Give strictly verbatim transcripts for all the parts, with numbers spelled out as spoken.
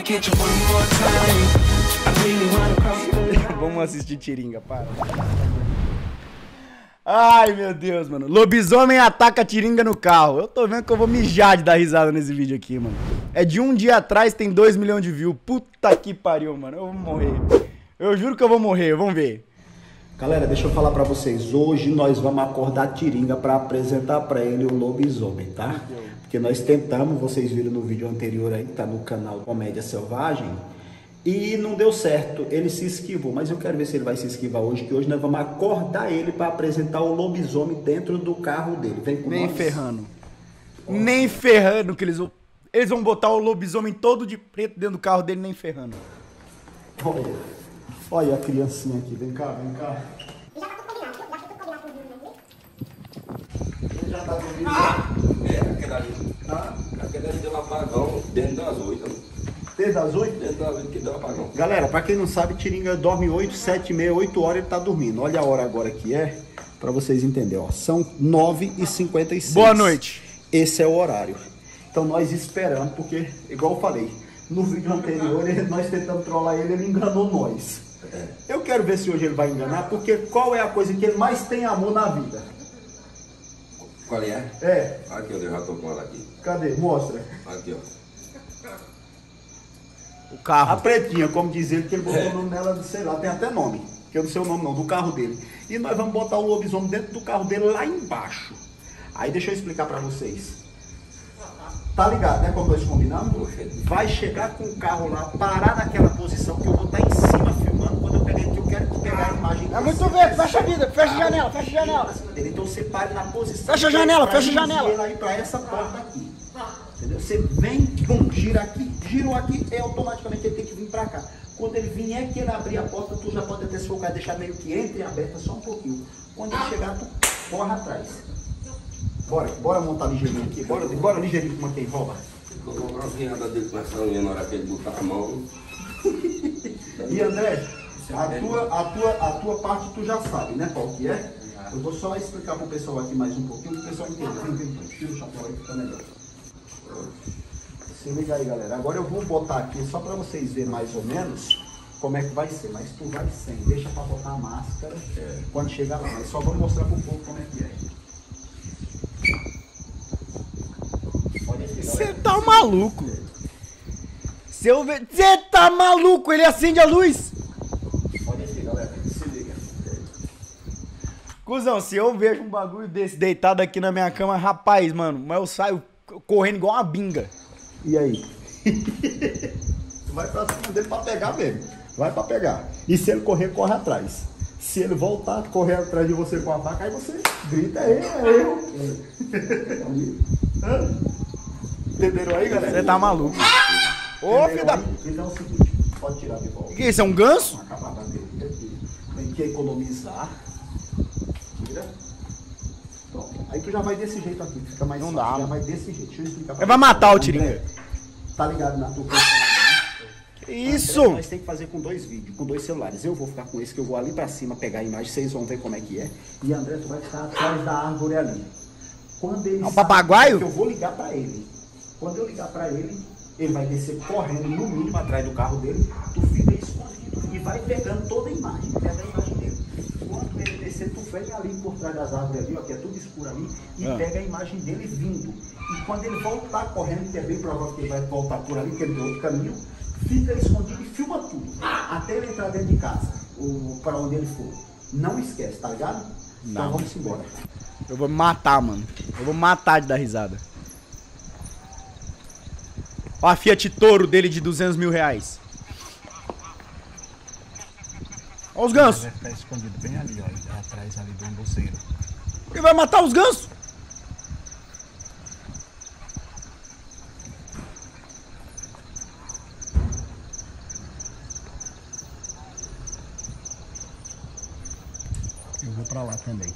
Vamos assistir Tiringa, para. Ai, meu Deus, mano. Lobisomem ataca Tiringa no carro. Eu tô vendo que eu vou mijar de dar risada nesse vídeo aqui, mano. É de um dia atrás, tem dois milhões de views. Puta que pariu, mano. Eu vou morrer. Eu juro que eu vou morrer, vamos ver. Galera, deixa eu falar pra vocês. Hoje nós vamos acordar Tiringa pra apresentar pra ele o lobisomem, tá? Porque nós tentamos, vocês viram no vídeo anterior aí, que tá no canal Comédia Selvagem. E não deu certo, ele se esquivou, mas eu quero ver se ele vai se esquivar hoje, que hoje nós vamos acordar ele para apresentar o lobisomem dentro do carro dele. Vem com Nem nós. ferrando. Oh. Nem ferrando que eles vão... Eles vão botar o lobisomem todo de preto dentro do carro dele, nem ferrando. Olha, olha a criancinha aqui, vem cá, vem cá. Já tá tudo combinado, já tá tudo combinado com o vídeo, né? Ele já tá dormindo. Ah! É, aquela ali. Ah, aquela ali deu um apagão dentro das oito. Desde as oito? Dentro das oito que deu um apagão. Galera, pra quem não sabe, Tiringa dorme oito, sete e meia, oito horas ele tá dormindo. Olha a hora agora que é, pra vocês entenderem, ó. São nove e cinquenta e seis. Boa noite. Esse é o horário. Então nós esperamos, porque, igual eu falei, no vídeo anterior ele, nós tentamos trollar ele, ele enganou nós. É. Eu quero ver se hoje ele vai enganar, porque qual é a coisa que ele mais tem amor na vida? Qual é? É. Aqui, eu já tô com ela aqui. Cadê? Mostra. Aqui, ó. O carro. A pretinha, como diz ele, que ele botou É. o nome dela, sei lá, tem até nome. Que eu não sei o nome não, do carro dele. E nós vamos botar o lobisomem dentro do carro dele lá embaixo. Aí deixa eu explicar pra vocês. Tá ligado, né? Como nós combinamos? Vai chegar com o carro lá, parar naquela posição que eu vou estar em cima filmando. Quando eu pegar aqui, eu quero que pegar a imagem. É muito vento, fecha a vida, fecha a janela, fecha a janela. Então você para na posição. Fecha a janela, fecha a janela. Ele aí pra essa porta aqui. Entendeu? Você vem, pum, gira aqui, girou aqui, e automaticamente ele tem que vir pra cá. Quando ele vier, que ele abrir a porta, tu já pode até se focar, deixar meio que entre aberta só um pouquinho. Quando ele chegar, tu corre atrás. Bora, bora montar ligeirinho aqui, bora, bora ligeirinho como quem rouba. Vou comprar uma vinhada dele com essa unha na hora que ele botar a mão. E André, a tua, a, tua, a tua parte tu já sabe, né, qual que é? Eu vou só explicar pro pessoal aqui mais um pouquinho, pro pessoal entender. Vem, vem, vem, tira o chapéu aí que tá melhor. Se liga aí, galera. Agora eu vou botar aqui só pra vocês verem mais ou menos como é que vai ser. Mas tu vai sem. Deixa pra botar a máscara é. Quando chegar lá. Mas só vou mostrar pro povo como é que é. Você tá maluco? Se eu ver... Você tá maluco? Ele acende a luz. Olha aqui, galera. Se liga. Cusão, se eu vejo um bagulho desse deitado aqui na minha cama, rapaz, mano, mas eu saio correndo igual uma binga. E aí? Tu vai pra cima dele pra pegar mesmo. Vai pra pegar. E se ele correr, corre atrás. Se ele voltar, correr atrás de você com a faca, aí você grita, é eu, é eu. Entenderam aí, galera? Você tá maluco. Ô, filho da... Então é o seguinte, pode tirar de volta. O que é isso? É um ganso? Acabar da dele aqui. Tem que economizar. Tira. Pronto. Aí tu já vai desse jeito aqui, fica mais Não fácil. dá, Já mano. vai desse jeito. Deixa eu explicar pra Ele vai você. matar o André, Tiringa. Tá ligado na tua personagem, né? Que isso? André, nós tem que fazer com dois vídeos, com dois celulares. Eu vou ficar com esse, que eu vou ali pra cima pegar a imagem, vocês vão ver como é que é. E André, tu vai ficar atrás da árvore ali. Quando ele É um sabe papagaio? que eu vou ligar pra ele. Quando eu ligar pra ele, ele vai descer correndo, no mínimo, atrás do carro dele. Tu fica escondido e vai pegando toda a imagem. Pega a imagem dele. Quando ele descer, tu vem ali por trás das árvores ali, ó, que é tudo escuro ali, e Ah. pega a imagem dele vindo. E quando ele voltar correndo, que é bem provável que ele vai voltar por ali, que ele deu outro caminho, fica escondido e filma tudo. Até ele entrar dentro de casa, ou pra onde ele for. Não esquece, tá ligado? Então Não. vamos embora. Eu vou me matar, mano. Eu vou matar de dar risada. Ó a Fiat Toro dele de duzentos mil reais. Ó os gansos. Vai ficar escondido bem ali, ó, atrás ali do embolseiro. Ele vai matar os gansos. Eu vou pra lá também.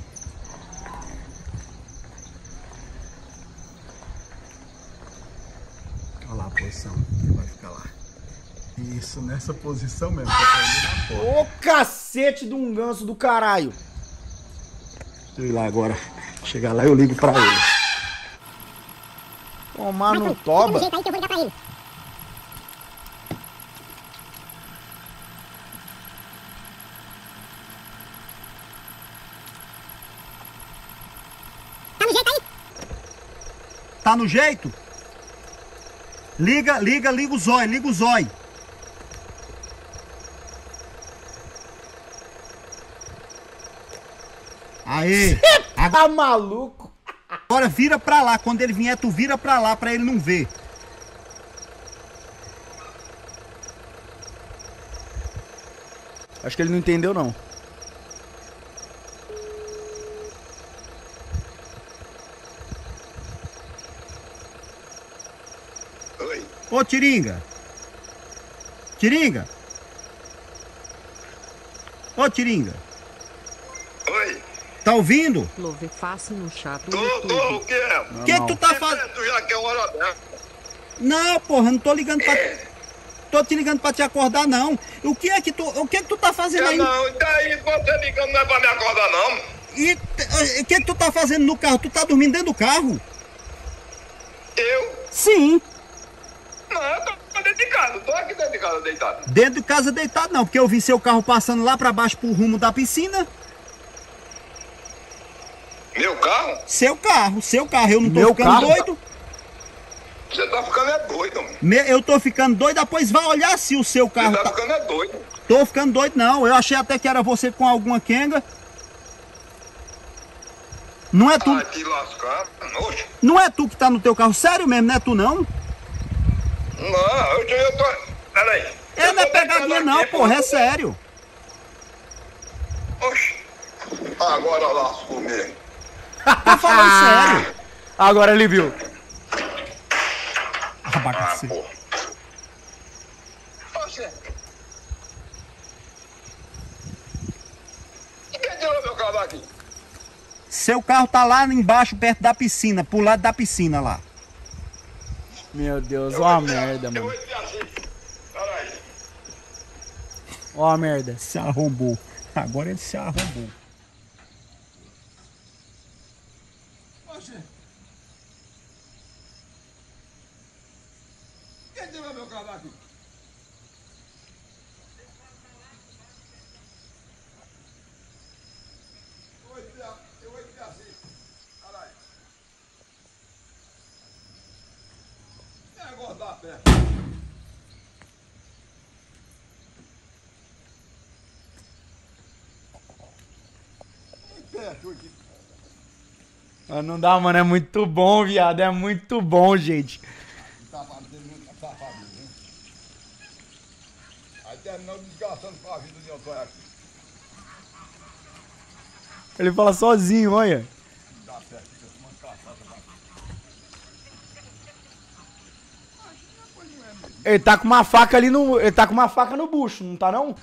Olha lá a posição, ele vai ficar lá. Isso, nessa posição mesmo, pra ele na porta. Ô cacete de um ganso do caralho. Deixa eu ir lá agora. Chegar lá eu ligo pra ele. Tomar no toba. Fica do jeito aí que eu vou ligar pra ele. Tá no jeito? Liga, liga, liga o zóio, liga o zóio. Aê! Tá maluco? Agora vira pra lá, quando ele vier tu vira pra lá pra ele não ver. Acho que ele não entendeu, não. Oi. Ô, Tiringa. Tiringa. Ô, Tiringa. Oi. Tá ouvindo? Love face no chat do Tô, YouTube. tô, o que é? O que que tu tá fazendo? Tu já quer uma hora dessa? Não, porra, não tô ligando pra... Tô te ligando pra te acordar, não. O que é que tu... O que é que tu tá fazendo aí? Não, e daí você ligando não é pra me acordar, não? E o que é que tu tá fazendo no carro? Tu tá dormindo dentro do carro? Eu? Sim. Não, eu tô dentro de casa, tô aqui dentro de casa deitado. Dentro de casa deitado não, porque eu vi seu carro passando lá pra baixo pro rumo da piscina. Meu carro? Seu carro, seu carro. Eu não tô Meu ficando carro? doido. Você tá ficando é doido, mano. Me- Eu tô ficando doido, depois vai olhar se o seu Você carro tá tá... ficando é doido. Tô ficando doido não, eu achei até que era você com alguma quenga. Não é tu, Ah, te lascar. Oxe. não é tu que tá no teu carro, sério mesmo, não é tu não? Não, eu, eu tô... Peraí. É, Eu não é tô pegadinha deitado não, aqui, porra, é sério. Oxe. Agora lascou mesmo. Tô falando sério. Agora ele viu. Ah, Ah, bagaceiro. porra. Oxe. E quem tirou meu carro daqui? Seu carro tá lá embaixo, perto da piscina, pro lado da piscina lá. Meu Deus, ó a merda, Eu mano. vou enfiar assim. Peraí. Ó a merda. Se arrombou. Agora ele se arrombou. Oxe. Quem tirou meu carro daqui? Eu vou enfiar, eu vou enfiar assim. Peraí. É negócio da pé. Perto aqui. Ah, não dá, mano. É muito bom, viado. É muito bom, gente. Safado, tem muito safado, né? Aí terminou desgastando com a vida de Antônio aqui. Ele fala sozinho, olha. Dá certo, fica tomando caçada. Ele tá com uma faca ali no... Ele tá com uma faca no bucho, não tá não?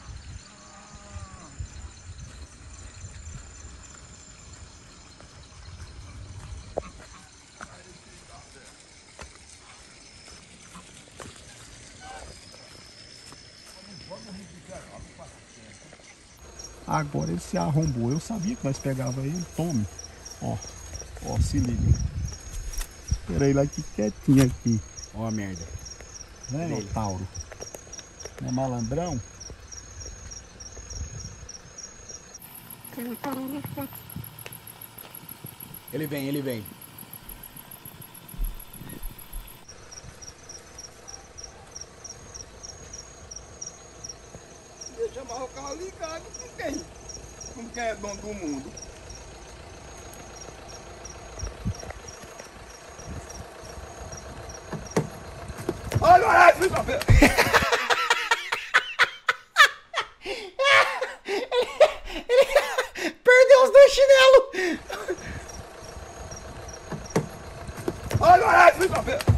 Agora ele se arrombou. Eu sabia que nós pegava ele. Tome. Ó. Ó, se liga. Espera aí lá aqui quietinho aqui. Ó a merda. Né, ô Tauro? Não é malandrão? Ele vem, ele vem. Deixa amarrar o carro ligado com quem? Com quem é dono do mundo? Olha, olha, filho da puta. Perdeu os dois chinelos! Olha, olha, filho da puta.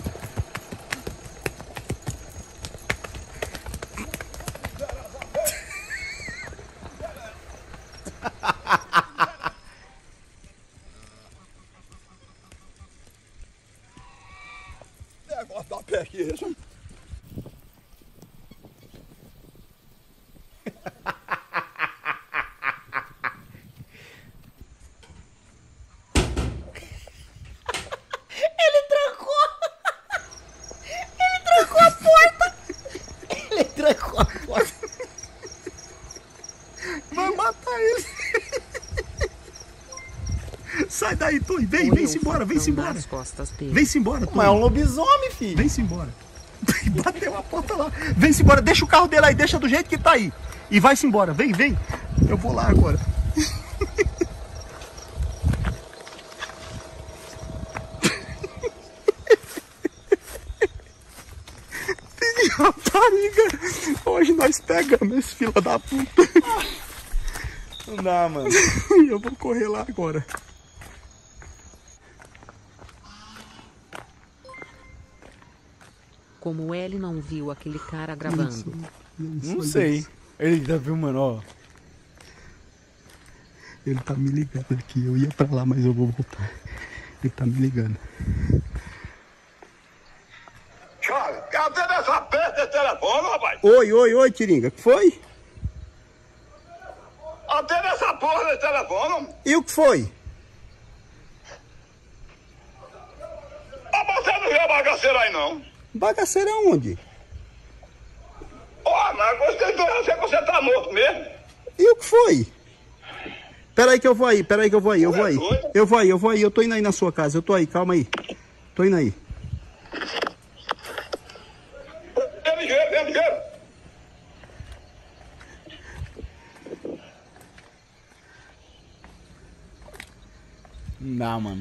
Negócio da pé aqui, isso. Ele trancou! Ele trancou a porta! Ele trancou a porta! Vai matar ele. Sai daí. daí, Toy. Vem, vem-se embora, vem-se embora. Vem-se embora, Toy. Mas é um lobisomem, filho. Vem-se embora. Bateu a porta lá. Vem-se embora, deixa o carro dele aí, deixa do jeito que tá aí. E vai-se embora, vem, vem. Eu vou lá agora. Rapariga, hoje nós pegamos esse fila da puta. Não dá, mano. Eu vou correr lá agora. Como ele não viu aquele cara gravando? Não sei. Ele tá filmando, ó. Ele tá me ligando aqui. Eu ia pra lá, mas eu vou voltar. Ele tá me ligando. Charles, cadê essa perda de telefone, rapaz? Oi, oi, oi, Tiringa. Que foi? Atenda essa porra de telefone. E o que foi? Ah, você não viu a bagaceira aí, não? Bagaceira onde? Ó, mas gostei de você que você tá morto mesmo. E o que foi? Peraí que eu vou aí, peraí que eu vou aí, eu vou aí. Eu vou aí, eu vou aí, eu tô indo aí na sua casa, eu tô aí, calma aí. Tô indo aí. Vem ligeiro, vem ligeiro. Não dá, mano.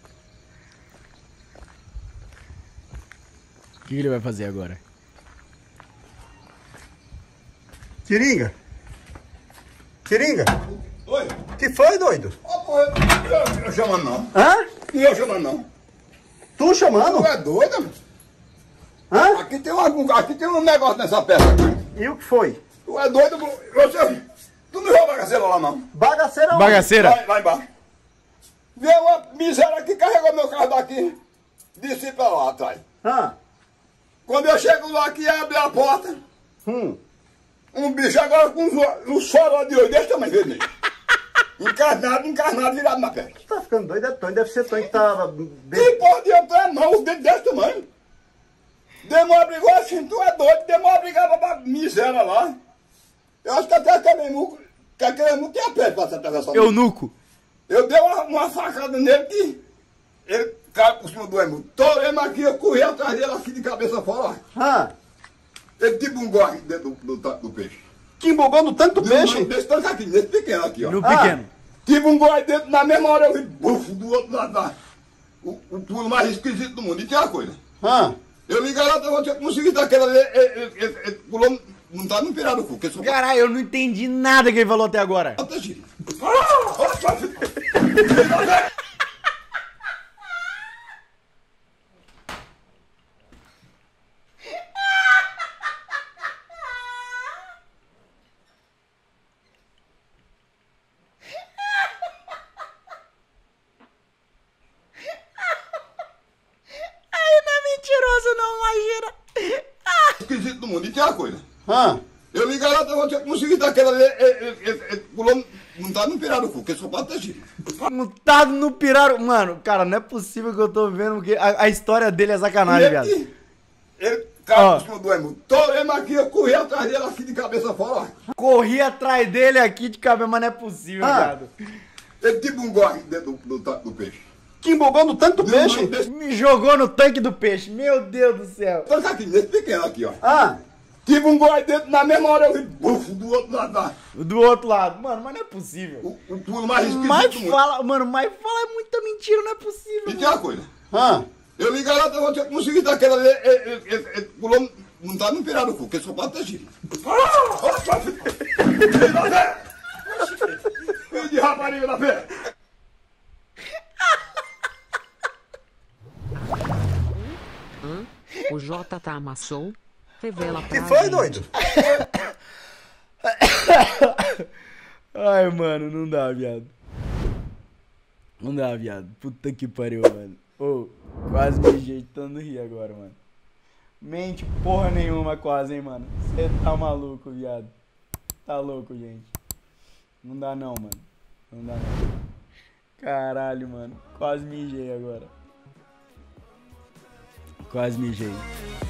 O que ele vai fazer agora? Tiringa? Tiringa? Oi. Que foi, doido? Ó, porra, eu, eu chamando não. Hã? E eu chamando não. Tu chamando? Tu é doido? Hã? Aqui tem, um, aqui tem um negócio nessa peça aqui. E o que foi? Tu é doido? Você, tu não viu a bagaceira lá, não? Bagaceira onde? Bagaceira? Lá, lá embaixo. Veio uma miséria que carregou meu carro daqui. Desci pra lá atrás. Hã? Quando eu chego lá aqui, abre a porta. Hum. Um bicho agora com um soro de olho desse tamanho, vermelho. Encarnado, encarnado, virado na perna. Tá ficando doido, é Tony. Deve ser Tony que tava... Que porra de outro é não, os dedos desse tamanho. Demora brigou assim, tu é doido, demora brigava pra miséria lá. Eu acho que até aquele muco, que aquele muco tinha pé pra essa atravessar. Eunuco. Eu dei uma, uma facada nele que ele caiu por cima do emu. Torei aqui, eu corri atrás dele assim de cabeça fora. Hã? Ele tipo um gol aqui dentro do, do, do peixe. Que embogou no tanto peixe? Não, desse tanto aqui, desse pequeno aqui, ó. No Ah. pequeno. Tipo um gol aí dentro, na mesma hora eu vi, bufo, do outro lado da... O, o pulo mais esquisito do mundo. E tem uma coisa. Hã? Eu liguei lá, eu tinha conseguido daquela ali, ele, ele, ele, ele pulou, não tá no pirado do cu, porque só... Caralho, eu não entendi nada que ele falou até agora. Até giro. Ah, Mentiroso não, imagina. esquisito do mundo. E tem uma coisa. Hã? Eu liguei lá, eu tinha conseguido daquela ali, ele, ele, ele, ele pulou, não tá no pirado do cu, porque só pode até giro. Mutado no piraro. Mano, cara, não é possível que eu tô vendo, porque a, a história dele é sacanagem, Ele, viado. ele caiu Ó. por cima do emu. Torei aqui, eu corri atrás dele assim de cabeça fora. Corri atrás dele aqui de cabelo, mas não é possível, Ah. viado. Ele tipo um gol aqui dentro do, do, do peixe. Que embogou no tanto peixe? Desse Me jogou no tanque do peixe, meu Deus do céu. tanto aqui, desse pequeno aqui, ó. Hã? Tipo um gol aí dentro, na mesma hora eu vi, bufo, do outro lado da... Do outro lado, mano, mas não é possível. O, o pulo mais esquisito Mas do mundo. fala, mano, mas fala é muita mentira, não é possível. E tem uma coisa. Hã? Eu liguei lá, eu tinha conseguido daquela ali, ele, ele, ele, ele pulou, não tá no pirado do cu, porque só pode até giro. Filho de rapariga da pé. O J tá amassou? Revela pra Que foi, gente. doido? Ai, mano, não dá, viado. Não dá, viado. Puta que pariu, mano. Ô, quase me mijei de tanto rir agora, mano. Mente porra nenhuma quase, hein, mano. Você tá maluco, viado. Tá louco, gente. Não dá não, mano. Não dá não. Caralho, mano. Quase mijei agora. Quase mijei.